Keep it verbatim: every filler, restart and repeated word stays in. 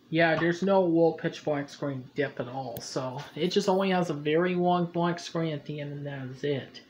Yeah, there's no wool pitch black screen dip at all, so it just only has a very long black screen at the end, and that is it.